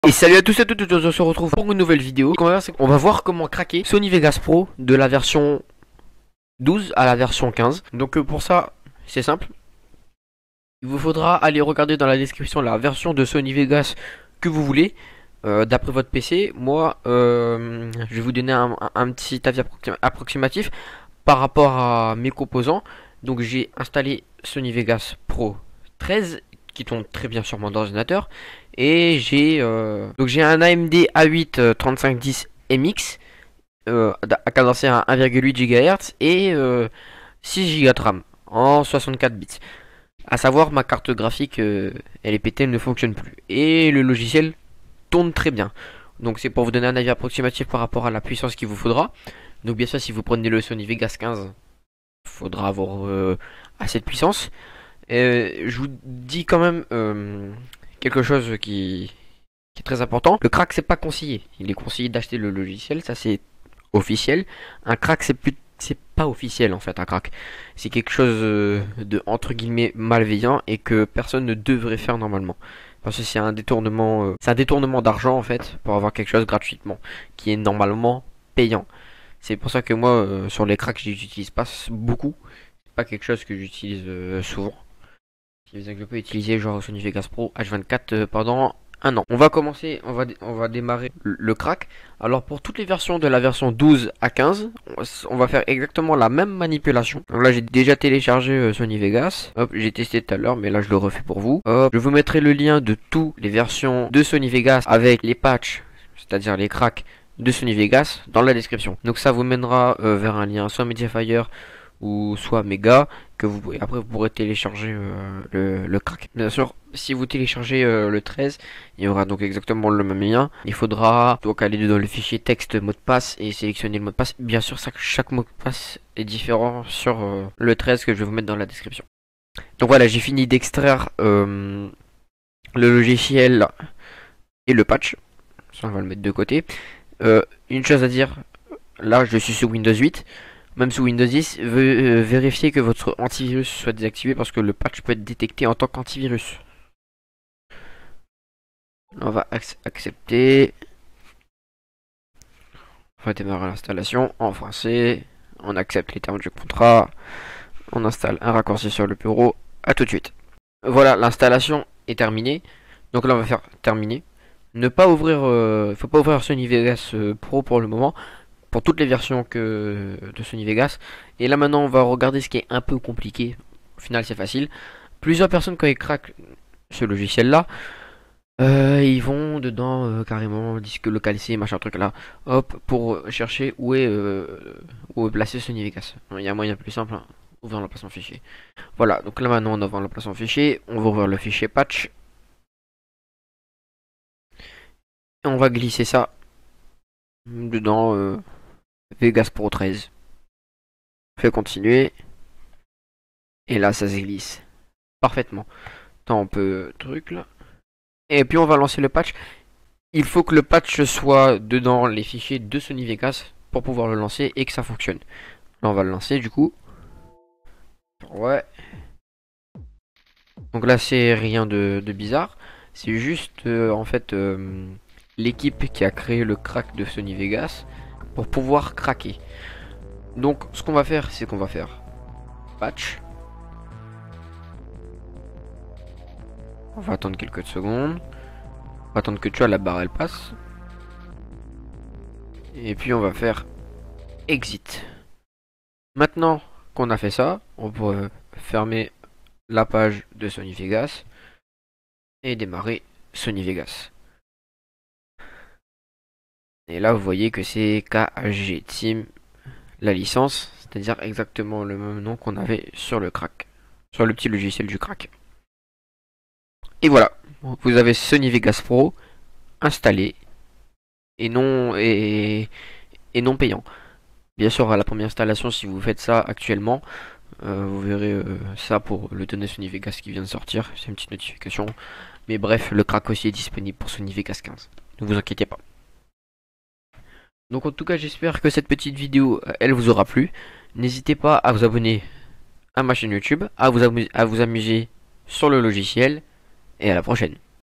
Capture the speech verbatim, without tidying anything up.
Et salut à tous et à toutes, on se retrouve pour une nouvelle vidéo. On va, voir, on va voir comment craquer Sony Vegas Pro de la version douze à la version quinze. Donc euh, pour ça, c'est simple. Il vous faudra aller regarder dans la description la version de Sony Vegas que vous voulez, euh, d'après votre P C. Moi, euh, je vais vous donner un, un, un petit avis approximatif par rapport à mes composants. Donc j'ai installé Sony Vegas Pro treize qui tombe très bien sur mon ordinateur, et j'ai euh, donc j'ai un A M D A huit euh, trente-cinq dix M X euh, à cadencé à un virgule huit gigahertz et euh, six giga de RAM en soixante-quatre bits. À savoir, ma carte graphique euh, elle est pétée, elle ne fonctionne plus, et le logiciel tourne très bien. Donc c'est pour vous donner un avis approximatif par rapport à la puissance qu'il vous faudra. Donc bien sûr, si vous prenez le Sony Vegas quinze, il faudra avoir euh, assez de puissance. Euh, je vous dis quand même euh, quelque chose qui, qui est très important. Le crack, c'est pas conseillé. Il est conseillé d'acheter le logiciel, ça c'est officiel. Un crack, c'est plus, c'est pas officiel en fait. Un crack, c'est quelque chose euh, de entre guillemets malveillant et que personne ne devrait faire normalement. Parce que c'est un détournement, euh, c'est un détournement d'argent en fait pour avoir quelque chose gratuitement, qui est normalement payant. C'est pour ça que moi, euh, sur les cracks, je les utilise pas beaucoup. C'est pas quelque chose que j'utilise euh, souvent. Je peux utiliser genre Sony Vegas Pro H vingt-quatre euh, pendant un an. On va commencer, on va, on va démarrer le, le crack. Alors pour toutes les versions de la version douze à quinze, on, on va faire exactement la même manipulation. Donc là j'ai déjà téléchargé euh, Sony Vegas. Hop, j'ai testé tout à l'heure, mais là je le refais pour vous. Hop, je vous mettrai le lien de toutes les versions de Sony Vegas avec les patchs, c'est-à-dire les cracks de Sony Vegas dans la description. Donc ça vous mènera euh, vers un lien soit Mediafire ou soit Mega, que vous pouvez, après vous pourrez télécharger euh, le, le crack. Bien sûr, si vous téléchargez euh, le treize, il y aura donc exactement le même lien. Il faudra donc aller dans le fichier texte mot de passe et sélectionner le mot de passe. Bien sûr, ça, chaque mot de passe est différent sur euh, le treize que je vais vous mettre dans la description. Donc voilà, j'ai fini d'extraire euh, le logiciel et le patch. Ça, on va le mettre de côté. Euh, une chose à dire, là je suis sur Windows huit. Même sous Windows dix, euh, vérifiez que votre antivirus soit désactivé parce que le patch peut être détecté en tant qu'antivirus. On va ac accepter. On va démarrer l'installation en français. On accepte les termes du contrat. On installe un raccourci sur le bureau. À tout de suite. Voilà, l'installation est terminée. Donc là, on va faire terminer. Ne pas ouvrir, euh, faut pas ouvrir Sony Vegas euh, Pro pour le moment, pour toutes les versions que de Sony Vegas. Et là maintenant on va regarder ce qui est un peu compliqué. Au final c'est facile. Plusieurs personnes quand ils craquent ce logiciel là, euh, ils vont dedans euh, carrément disque localisé machin truc là, hop, pour chercher où est euh, où est placé Sony Vegas. Il y a un moyen plus simple, hein, ouvrir l'emplacement fichier. Voilà, donc là maintenant on ouvre l'emplacement fichier, on va ouvrir le fichier patch et on va glisser ça dedans euh, Vegas Pro treize. Fait continuer. Et là ça se glisse parfaitement. Tant on peut truc là. Et puis on va lancer le patch. Il faut que le patch soit dedans les fichiers de Sony Vegas pour pouvoir le lancer et que ça fonctionne. Là on va le lancer du coup. Ouais. Donc là c'est rien de, de bizarre. C'est juste euh, en fait euh, l'équipe qui a créé le crack de Sony Vegas pour pouvoir craquer. Donc ce qu'on va faire, c'est qu'on va faire patch. On va attendre quelques secondes. On va attendre que tu vois la barre elle passe. Et puis on va faire exit. Maintenant qu'on a fait ça, on peut fermer la page de Sony Vegas et démarrer Sony Vegas. Et là vous voyez que c'est K G Team la licence, c'est-à-dire exactement le même nom qu'on avait sur le crack, sur le petit logiciel du crack. Et voilà, vous avez Sony Vegas Pro installé et non et, et non payant. Bien sûr, à la première installation, si vous faites ça actuellement, euh, vous verrez euh, ça pour le données Sony Vegas qui vient de sortir. C'est une petite notification. Mais bref, le crack aussi est disponible pour Sony Vegas quinze. Ne vous inquiétez pas. Donc en tout cas j'espère que cette petite vidéo elle vous aura plu. N'hésitez pas à vous abonner à ma chaîne YouTube, à vous, à vous amuser sur le logiciel et à la prochaine.